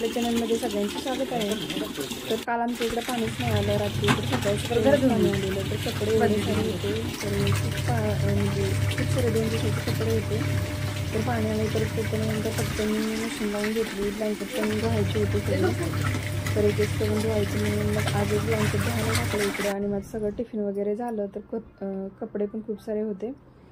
आपल्या चॅनलमध्ये सगळ्यांचं स्वागत आहे। तर काल आमच्या इकडे पाणीच नाही आलं रात्री, तर सकाळी घरात पाणी आलेलं, तर कपडे वगैरे सारे होते, तर म्हणजे खूप सारे 2 दिवसाचे कपडे होते। तर पाणी आलं तर त्याच्यानंतर फक्त मी मशीन लावून घेतली, ब्लँकेट पण धुवायचे होते सगळे, तर एक करून धुवायचं म्हणून मग आज एक ब्लँकेट धुवायला टाकलं इकडे। आणि माझं सगळं टिफिन वगैरे झालं, तर कपडे पण खूप सारे होते,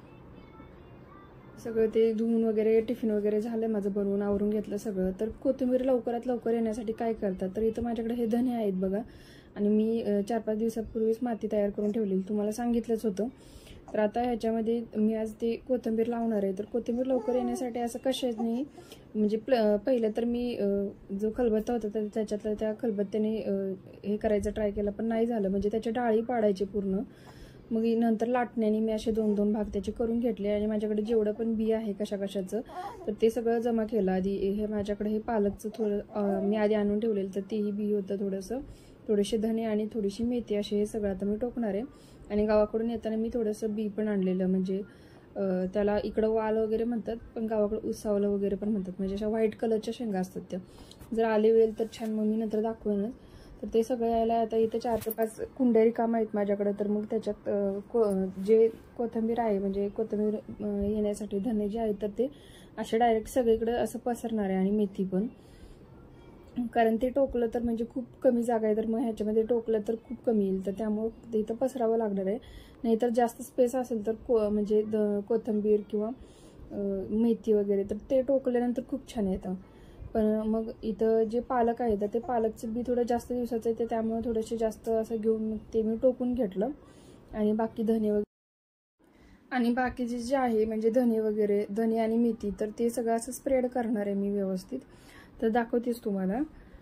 सगळं ते धुवून वगैरे टिफिन वगैरे झालं माझं, बनवून आवरून घेतलं सगळं। तर कोथिंबीर लवकरात लवकर येण्यासाठी काय करतात, तर इथं माझ्याकडे हे धने आहेत बघा, आणि मी 4-5 दिवसापूर्वीच माती तयार करून ठेवलेली, तुम्हाला सांगितलंच होतं। तर आता ह्याच्यामध्ये मी आज ते कोथिंबीर लावणार आहे। तर कोथिंबीर लवकर येण्यासाठी असं कशाने, म्हणजे पहिलं तर मी जो खलबत्ता होता तर त्याच्यातलं त्या खलबत्त्याने हे करायचं ट्राय केलं, पण नाही झालं, म्हणजे त्याच्या डाळी पाडायचे पूर्ण। मग नंतर लाटण्याने मी असे 2-2 भाग त्याचे करून घेतले, आणि माझ्याकडे जेवढं पण बी आहे कशाचं तर ते सगळं जमा केलं आधी। हे माझ्याकडे हे पालकचं थोडं मी आधी आणून ठेवलेलं, तर तेही बी होतं थोडंसं, थोडेसे धने आणि थोडीशी मेथी, असे हे सगळं आता मी टोकणार आहे। आणि गावाकडून येताना मी थोडंसं बी पण आणलेलं, म्हणजे त्याला इकडं वाल वगैरे म्हणतात, पण गावाकडे उसावलं वगैरे पण म्हणतात, म्हणजे अशा व्हाईट कलरच्या शेंगा असतात त्या। जर आले वेळ तर छान, मग मी नंतर दाखवेनच। तर ते सगळं यायला आता इथे 4 ते 5 कुंड्या रिकाम्या आहेत माझ्याकडे, तर मग त्याच्यात जे कोथिंबीर आहे, म्हणजे कोथिंबीर येण्यासाठी धने जे आहेत तर ते असे डायरेक्ट सगळीकडे असं पसरणार आहे, आणि मेथी पण, कारण ते टोकलं तर म्हणजे खूप कमी जागा आहे, तर मग ह्याच्यामध्ये टोकलं तर खूप कमी येईल, तर त्यामुळे ते इथं पसरावं लागणार आहे। नाहीतर जास्त स्पेस असेल तर म्हणजे कोथिंबीर किंवा मेथी वगैरे तर ते टोकल्यानंतर खूप छान येतं। पण मग इथं जे पालक आहे तर ते पालकचं बी थोडं जास्त दिवसाचं आहे, त्यामुळे थोडेसे जास्त असं घेऊन ते मी टोकून घेतलं। आणि बाकी धने वगैरे, आणि बाकीचे जे आहे म्हणजे धने आणि मेथी, तर ते सगळं असं स्प्रेड करणार आहे मी व्यवस्थित, तर दाखवतेच तुम्हाला।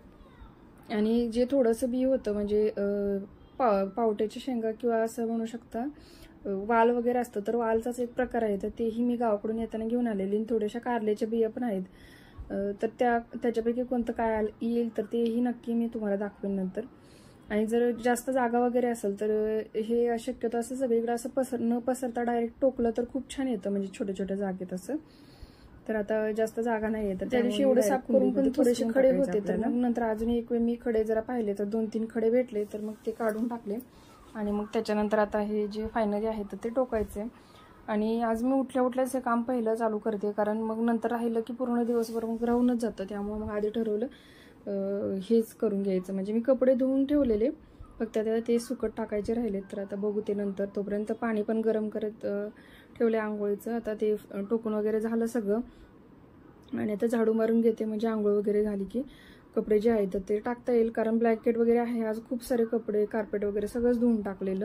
आणि जे थोडंसं बी होतं, म्हणजे पावट्याच्या शेंगा किंवा असं म्हणू शकता वाल वगैरे असतं, तर वालचाच एक प्रकार आहे, तर तेही मी गावाकडून येताना घेऊन आलेली। आणि थोड्याशा कारल्याच्या बिया पण आहेत, तर त्याच्यापैकी कोणतं काय येईल तर तेही नक्की मी तुम्हाला दाखवेन नंतर। आणि जर जास्त जागा वगैरे असेल तर हे शक्यतो असं सगळीकडे असं न पसरता डायरेक्ट टोकलं तर खूप छान येतं, म्हणजे छोट्या छोट्या जागेत असं। तर आता जास्त जागा नाही आहे, तर त्या दिवशी एवढं साफ करून पण थोडेसे खडे होते, तर मग नंतर अजून एक वेळ मी खडे जरा पाहिले तर 2-3 खडे भेटले, तर मग ते काढून टाकले। आणि मग त्याच्यानंतर आता हे जे फायनली आहे तर ते टोकायचे। आणि आज मी उठल्याच हे काम पहिलं चालू करते, कारण मग नंतर राहिलं की पूर्ण दिवसभर मग राहूनच जातं, त्यामुळे मग आधी ठरवलं हेच करून घ्यायचं। म्हणजे मी कपडे धुवून ठेवलेले, फक्त आता ते सुकत टाकायचे राहिलेत, तर आता बघू ते नंतर। तोपर्यंत पाणी पण गरम करत ठेवले आंघोळीचं, आता ते टोकून वगैरे झालं सगळं, आणि आता झाडू मारून घेते, म्हणजे आंघोळ वगैरे झाली की कपडे जे आहेत तर ते टाकता येईल, कारण ब्लँकेट वगैरे आहे, आज खूप सारे कपडे, कार्पेट वगैरे सगळंच धुवून टाकलेलं।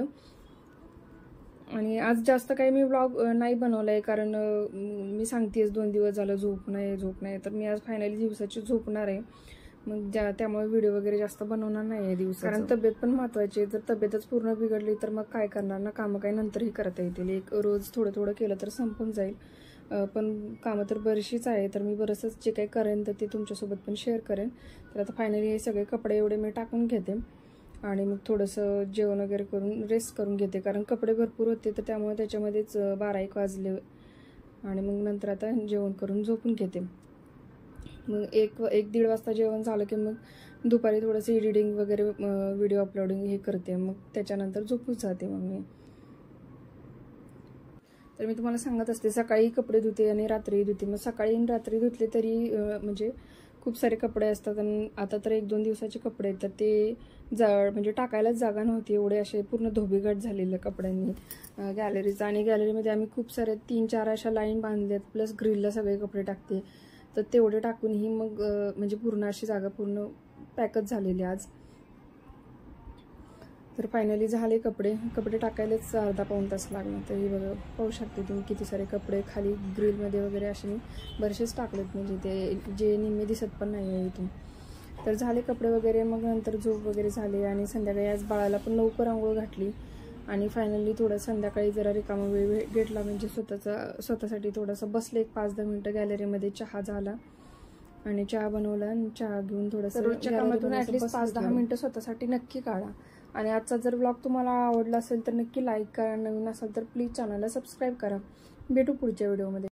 आणि आज जास्त काही मी व्लॉग नाही बनवलाय, कारण मी सांगतेच 2 दिवस झालं झोप नाही, तर मी आज फायनली दिवसाची झोपणार आहे, मग त्यामुळे व्हिडिओ वगैरे जास्त बनवणार नाही आहे दिवसाचं, कारण तब्येत पण महत्वाची आहे। जर तब्येतच पूर्ण बिघडली तर मग काय करणार ना, कामं काही नंतरही करता येतील, एक रोज थोडं केलं तर संपून जाईल। पण कामं तर बरीचशीच आहे, तर मी बरंचसं जे काही करेन तर ते तुमच्यासोबत पण शेअर करेन। तर आता फायनली हे सगळे कपडे एवढे मी टाकून घेते, आणि मग थोडंसं जेवण वगैरे करून रेस्ट करून घेते, कारण कपडे भरपूर होते, तर त्यामुळे त्याच्यामध्येच 12-1 वाजले। आणि मग नंतर आता जेवण करून झोपून घेते। मग 1-1-1:30 वाजता जेवण झालं की मग दुपारी थोडंसं एडिटिंग वगैरे, व्हिडिओ अपलोडिंग हे करते, मग त्याच्यानंतर झोपून जाते मग मी। तर मी तुम्हाला सांगत असते, सकाळी कपडे धुते आणि रात्री धुते, मग सकाळी आणि रात्री धुतले तरी म्हणजे खूप सारे कपडे असतात, आणि आता तर 1-2 दिवसाचे कपडे आहेत, तर ते म्हणजे टाकायलाच जागा नव्हती, एवढे असे पूर्ण धोबीघाट झालेल्या कपड्यांनी गॅलरीचा। आणि गॅलरीमध्ये आम्ही खूप सारे 3-4 अशा लाईन बांधल्यात, प्लस ग्रिलला सगळे कपडे टाकते, तर तेवढे टाकूनही मग म्हणजे पूर्ण अशी जागा पूर्ण पॅकच झालेली आज। तर फायनली झाले कपडे टाकायलाच अर्धा-पाऊण तास लागला, तरी बघा पाहू शकते तुम्ही किती सारे कपडे खाली ग्रिलमध्ये वगैरे असे मी बरेचसेच टाकलेत, म्हणजे ते जे निम्मे दिसत पण नाही आहे इथून। तर झाले कपडे वगैरे, मग नंतर झोप वगैरे झाली, आणि संध्याकाळी आज बाळाला पण लवकर आंघोळ घातली। आणि फायनली थोडं संध्याकाळी जरा रिकामा वेळ घेतला, म्हणजे स्वतःसाठी थोडंसं बसले, 1-5-10 मिनटं गॅलरीमध्ये, चहा झाला, आणि चहा बनवला, आणि चहा घेऊन थोडंसं रोजच्या कामातून ॲटलिस्ट 5-10 मिनटं स्वतःसाठी नक्की काढा। आणि आजचा जर व्लॉग तुम्हाला आवडला असेल तर नक्की लाईक करा, नवीन असाल तर प्लीज चॅनलला सबस्क्राईब करा। भेटू पुढच्या व्हिडिओमध्ये।